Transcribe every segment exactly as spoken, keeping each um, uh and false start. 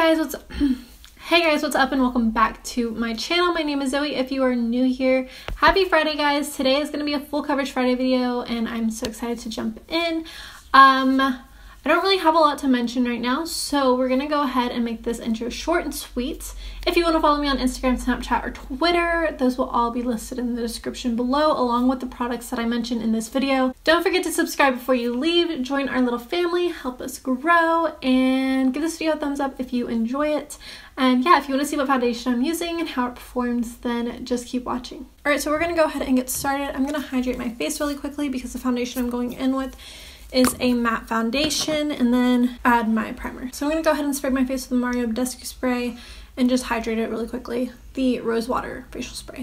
guys, what's up? Hey guys, what's up and welcome back to my channel. My name is Zoe. If you are new here, happy Friday guys. Today is going to be a full coverage Friday video and I'm so excited to jump in. Um, I don't really have a lot to mention right now, so we're going to go ahead and make this intro short and sweet. If you want to follow me on Instagram, Snapchat, or Twitter, those will all be listed in the description below, along with the products that I mentioned in this video. Don't forget to subscribe before you leave, join our little family, help us grow, and give this video a thumbs up if you enjoy it. And yeah, if you want to see what foundation I'm using and how it performs, then just keep watching. Alright, so we're going to go ahead and get started. I'm going to hydrate my face really quickly because the foundation I'm going in with is a matte foundation, and then add my primer. So I'm going to go ahead and spray my face with the Mario Badescu spray and just hydrate it really quickly. The Rose Water facial spray.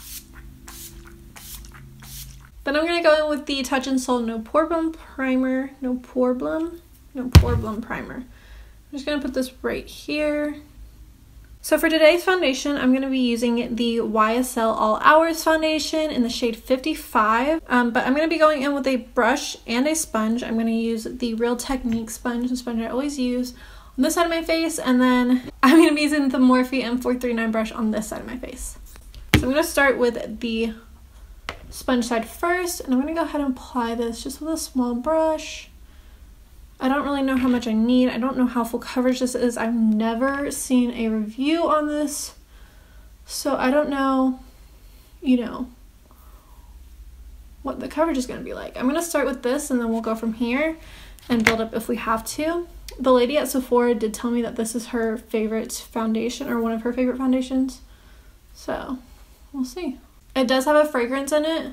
Then I'm going to go in with the Touch in Sol No Problem primer. No Problem? No Problem primer. I'm just going to put this right here. So for today's foundation, I'm going to be using the Y S L All Hours foundation in the shade fifty-five, um, but I'm going to be going in with a brush and a sponge. I'm going to use the Real Technique sponge, the sponge I always use, on this side of my face, and then I'm going to be using the Morphe M four thirty-nine brush on this side of my face. So I'm going to start with the sponge side first, and I'm going to go ahead and apply this just with a small brush. I don't really know how much I need. I don't know how full coverage this is. I've never seen a review on this, so I don't know, you know, what the coverage is going to be like. I'm going to start with this and then we'll go from here and build up if we have to. The lady at Sephora did tell me that this is her favorite foundation, or one of her favorite foundations, so we'll see. It does have a fragrance in it.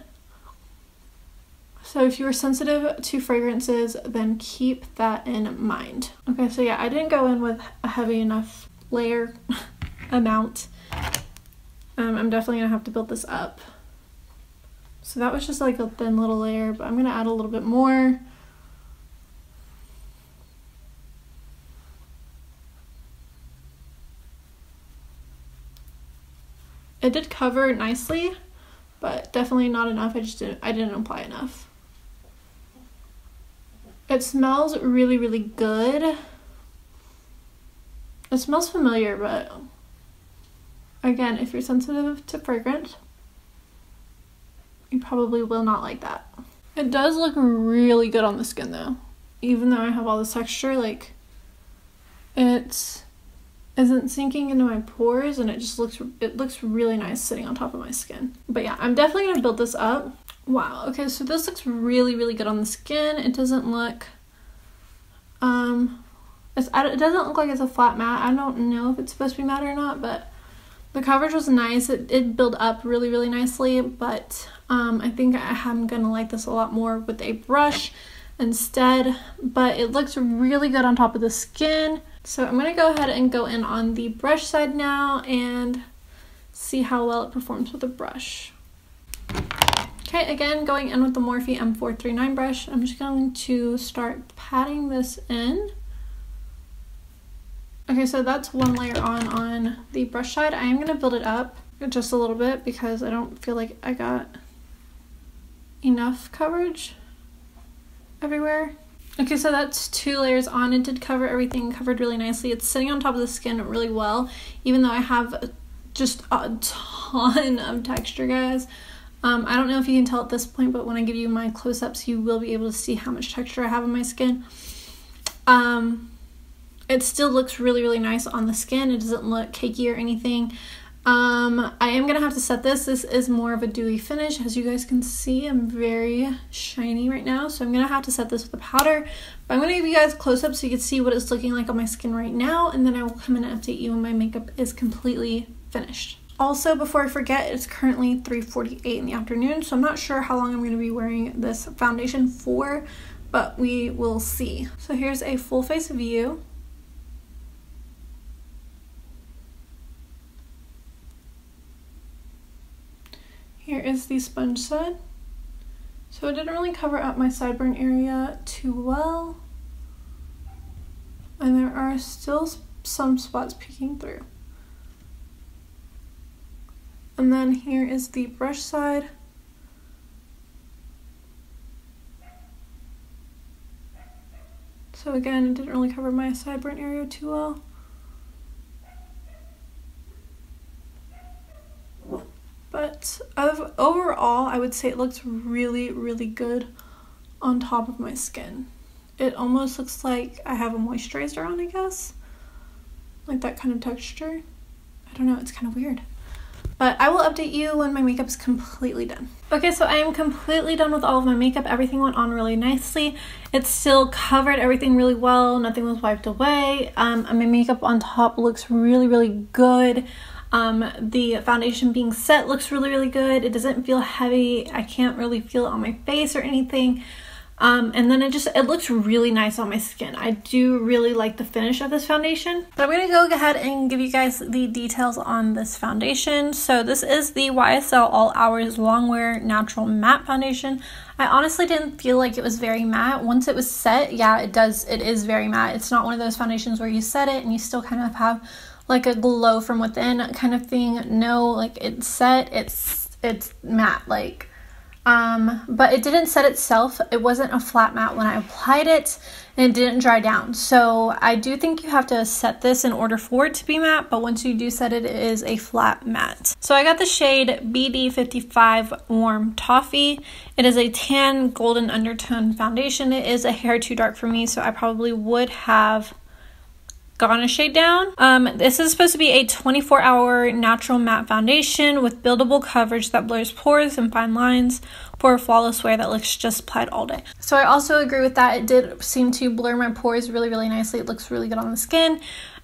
So if you are sensitive to fragrances, then keep that in mind. Okay, so yeah, I didn't go in with a heavy enough layer amount. Um, I'm definitely gonna have to build this up. So that was just like a thin little layer, but I'm gonna add a little bit more. It did cover nicely, but definitely not enough. I just didn't, I didn't apply enough. It smells really, really good. It smells familiar, but again, if you're sensitive to fragrance, you probably will not like that. It does look really good on the skin though. Even though I have all this texture, like, it isn't sinking into my pores, and it just looks, it looks really nice sitting on top of my skin. But yeah, I'm definitely gonna build this up. Wow, okay, so this looks really, really good on the skin. It doesn't look, um, it's, it doesn't look like it's a flat matte. I don't know if it's supposed to be matte or not, but the coverage was nice. It did build up really, really nicely, but um, I think I'm gonna like this a lot more with a brush instead, but it looks really good on top of the skin. So I'm gonna go ahead and go in on the brush side now and see how well it performs with a brush. Okay, again, going in with the Morphe M four thirty-nine brush, I'm just going to start patting this in. Okay, so that's one layer on on the brush side. I am going to build it up just a little bit because I don't feel like I got enough coverage everywhere. Okay, so that's two layers on. It did cover everything, covered really nicely. It's sitting on top of the skin really well, even though I have just a ton of texture, guys. Um, I don't know if you can tell at this point, but when I give you my close-ups, you will be able to see how much texture I have on my skin. Um, it still looks really, really nice on the skin. It doesn't look cakey or anything. Um, I am going to have to set this. This is more of a dewy finish. As you guys can see, I'm very shiny right now, so I'm going to have to set this with a powder. But I'm going to give you guys a close-up so you can see what it's looking like on my skin right now, and then I will come in and update you when my makeup is completely finished. Also, before I forget, it's currently three forty-eight in the afternoon, so I'm not sure how long I'm going to be wearing this foundation for, but we will see. So here's a full face view. Here is the sponge side. So it didn't really cover up my sideburn area too well, and there are still some spots peeking through. And then here is the brush side. So again, it didn't really cover my sideburn area too well. But of, overall, I would say it looks really, really good on top of my skin. It almost looks like I have a moisturizer on, I guess. Like that kind of texture. I don't know, it's kind of weird. But I will update you when my makeup is completely done. Okay, so I am completely done with all of my makeup. Everything went on really nicely. It still covered everything really well. Nothing was wiped away. Um, and my makeup on top looks really, really good. Um, the foundation being set looks really, really good. It doesn't feel heavy. I can't really feel it on my face or anything. Um, and then it just, it looks really nice on my skin. I do really like the finish of this foundation. But I'm going to go ahead and give you guys the details on this foundation. So this is the Y S L All Hours Longwear Natural Matte Foundation. I honestly didn't feel like it was very matte. Once it was set, yeah, it does, it is very matte. It's not one of those foundations where you set it and you still kind of have like a glow from within kind of thing. No, like it's set, it's, it's matte, like... Um, but it didn't set itself. It wasn't a flat matte when I applied it, and it didn't dry down. So I do think you have to set this in order for it to be matte, but once you do set it, it is a flat matte. So I got the shade B D fifty-five Warm Toffee. It is a tan golden undertone foundation. It is a hair too dark for me, so I probably would have gone a shade down. Um, this is supposed to be a twenty-four hour natural matte foundation with buildable coverage that blurs pores and fine lines for a flawless wear that looks just applied all day. So I also agree with that. It did seem to blur my pores really, really nicely. It looks really good on the skin.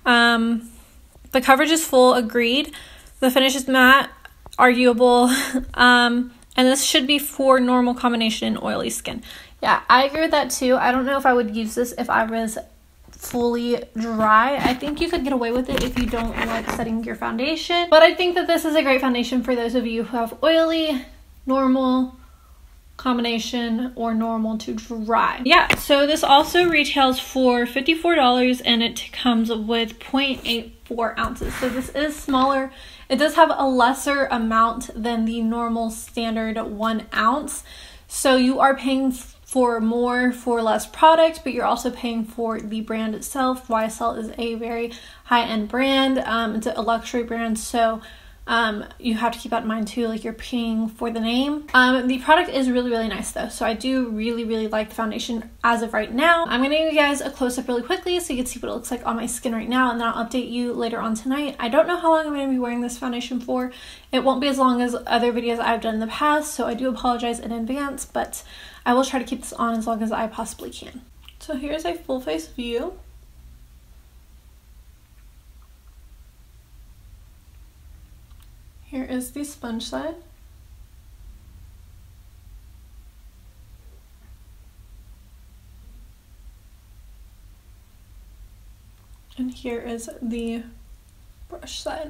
Um, the coverage is full, agreed. The finish is matte, arguable. um, and this should be for normal combination and oily skin. Yeah, I agree with that too. I don't know if I would use this if I was fully dry. I think you could get away with it if you don't like setting your foundation, but I think that this is a great foundation for those of you who have oily, normal, combination, or normal to dry. Yeah, so this also retails for fifty-four dollars and it comes with zero point eight four ounces. So this is smaller. It does have a lesser amount than the normal standard one ounce. So you are paying for more for less product, but you're also paying for the brand itself. Y S L is a very high-end brand. Um, it's a luxury brand, so um, you have to keep that in mind too, like you're paying for the name. Um, the product is really, really nice though, so I do really, really like the foundation as of right now. I'm gonna give you guys a close-up really quickly so you can see what it looks like on my skin right now, and then I'll update you later on tonight. I don't know how long I'm gonna be wearing this foundation for. It won't be as long as other videos I've done in the past, so I do apologize in advance, but I will try to keep this on as long as I possibly can. So here's a full face view. Here is the sponge side. And here is the brush side.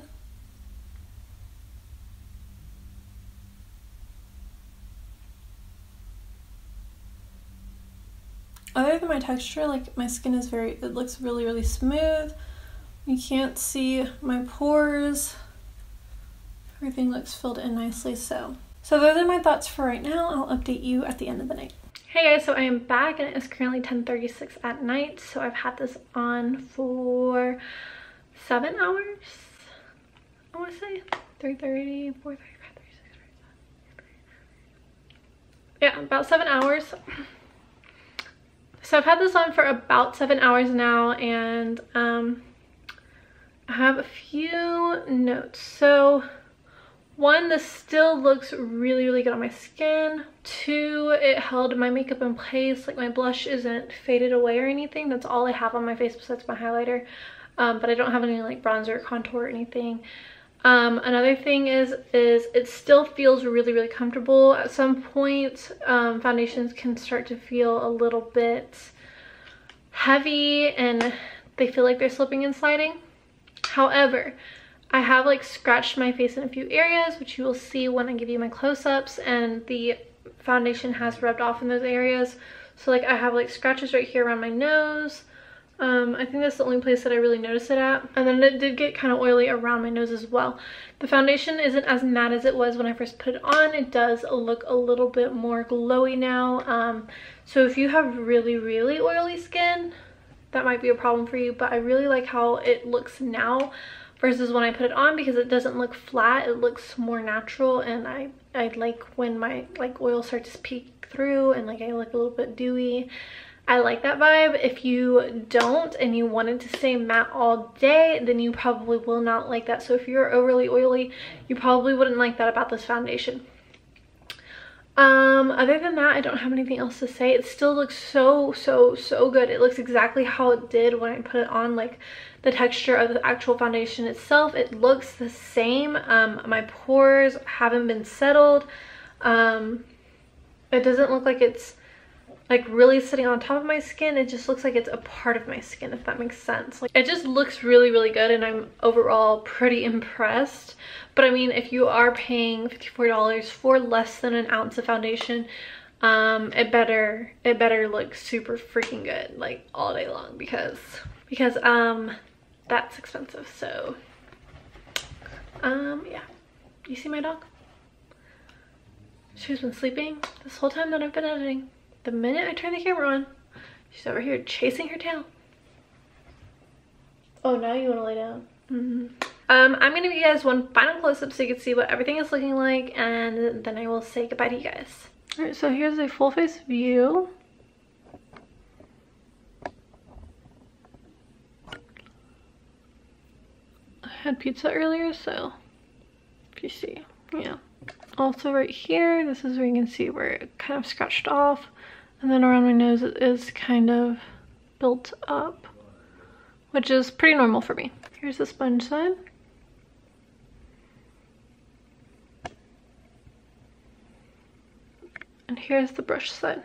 Other than my texture, like my skin is very, it looks really, really smooth. You can't see my pores. Everything looks filled in nicely, so. So those are my thoughts for right now. I'll update you at the end of the night. Hey guys, so I am back and it is currently ten thirty-six at night. So I've had this on for seven hours. I want to say three thirty, four thirty, five thirty, six thirty, yeah, about seven hours. So I've had this on for about seven hours now, and um, I have a few notes. So one, this still looks really, really good on my skin. Two, it held my makeup in place. Like my blush isn't faded away or anything. That's all I have on my face besides my highlighter. Um, but I don't have any like bronzer or contour or anything. Um, another thing is, is it still feels really, really comfortable. At some point, um, foundations can start to feel a little bit heavy and they feel like they're slipping and sliding. However, I have like scratched my face in a few areas, which you will see when I give you my close-ups, and the foundation has rubbed off in those areas. So like I have like scratches right here around my nose. Um, I think that's the only place that I really noticed it at. And then it did get kind of oily around my nose as well. The foundation isn't as matte as it was when I first put it on. It does look a little bit more glowy now. Um, so if you have really, really oily skin, that might be a problem for you. But I really like how it looks now versus when I put it on, because it doesn't look flat, it looks more natural, and I, I like when my like oil starts to peek through and like I look a little bit dewy. I like that vibe. If you don't and you wanted to stay matte all day, then you probably will not like that. So if you're overly oily, you probably wouldn't like that about this foundation. Um, other than that, I don't have anything else to say. It still looks so, so, so good. It looks exactly how it did when I put it on, like the texture of the actual foundation itself. It looks the same. Um, my pores haven't been settled. Um, it doesn't look like it's like really sitting on top of my skin. It just looks like it's a part of my skin, if that makes sense. Like, it just looks really, really good, and I'm overall pretty impressed. But I mean, if you are paying fifty-four dollars for less than an ounce of foundation, um, it better it better look super freaking good, like all day long, because because um that's expensive. So um yeah, you see my dog? She's been sleeping this whole time that I've been editing. The minute I turn the camera on, she's over here chasing her tail. Oh, now you want to lay down. Mm-hmm. Um, I'm going to give you guys one final close-up so you can see what everything is looking like, and then I will say goodbye to you guys. Alright, so here's a full face view. I had pizza earlier, so if you see, yeah. Also right here, this is where you can see where it kind of scratched off, and then around my nose it is kind of built up, which is pretty normal for me. Here's the sponge side. And here's the brush side.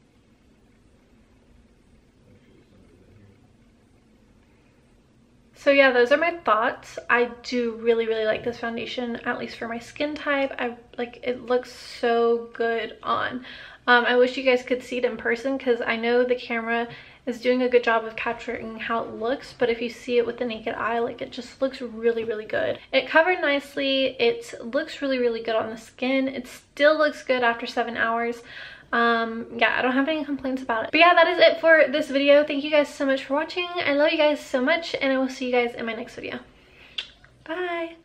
So yeah, those are my thoughts. I do really, really like this foundation, at least for my skin type. I like it looks so good on. Um, I wish you guys could see it in person, because I know the camera is doing a good job of capturing how it looks, but if you see it with the naked eye, like it just looks really, really good. It covered nicely. It looks really, really good on the skin. It still looks good after seven hours. Um yeah, I don't have any complaints about it. But yeah, that is it for this video. Thank you guys so much for watching. I love you guys so much, and I will see you guys in my next video. Bye.